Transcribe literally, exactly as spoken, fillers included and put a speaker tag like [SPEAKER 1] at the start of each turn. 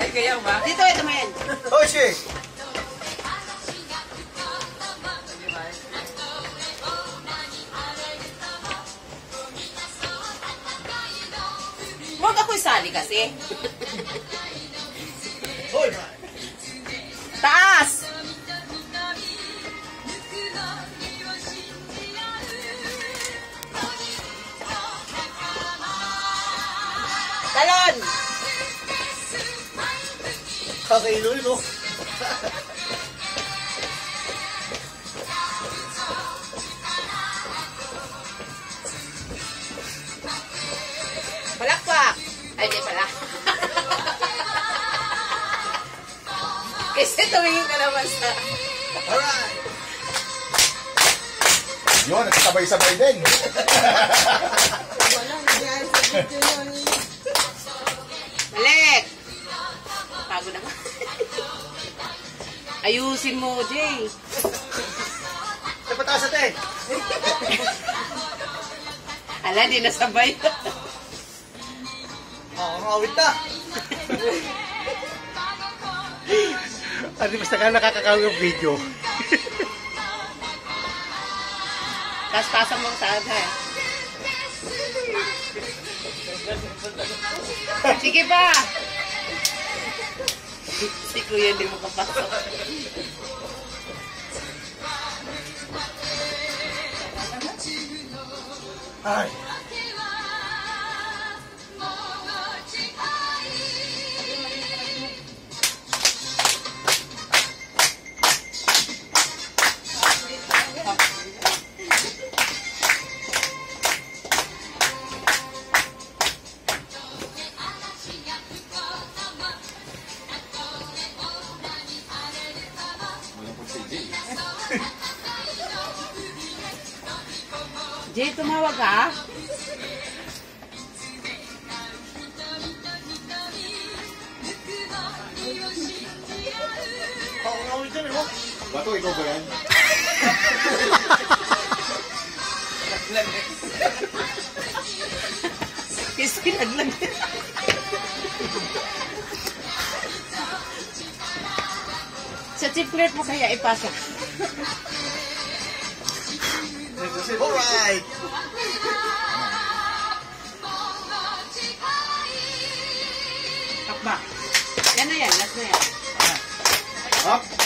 [SPEAKER 1] kaya ba?
[SPEAKER 2] Dito, ito mo yan.
[SPEAKER 3] Oh, shit!
[SPEAKER 2] Huwag ako isali kasi.
[SPEAKER 3] Hoy!
[SPEAKER 2] Taas! Talon!
[SPEAKER 3] Kakailoy, no?
[SPEAKER 2] Palakpak! Ay, di pala. Kasi tumingin ka naman sa...
[SPEAKER 3] Alright! Yun, nagsabay-sabay din.
[SPEAKER 2] Balik! Pagod naman. Ayusin mo, Jay.
[SPEAKER 3] Sa pataas ate.
[SPEAKER 2] Ala, di nasabay.
[SPEAKER 3] Oo, ngawit na.
[SPEAKER 4] Ate, basta ka nakakakawin yung video.
[SPEAKER 2] Tas-pasan mo sa ada eh. Sige pa! Si Kuya hindi mo kapasok.
[SPEAKER 3] Ay.
[SPEAKER 2] Jay, tumawag ka?
[SPEAKER 3] Oo, ngawit yan, eh.
[SPEAKER 4] Bato, ikaw ba yan?
[SPEAKER 2] Kasi naglag. Sa chiplet mo kaya ipasa.
[SPEAKER 3] Alright!
[SPEAKER 2] Takba. Yan na yan, last na yan.
[SPEAKER 4] Up!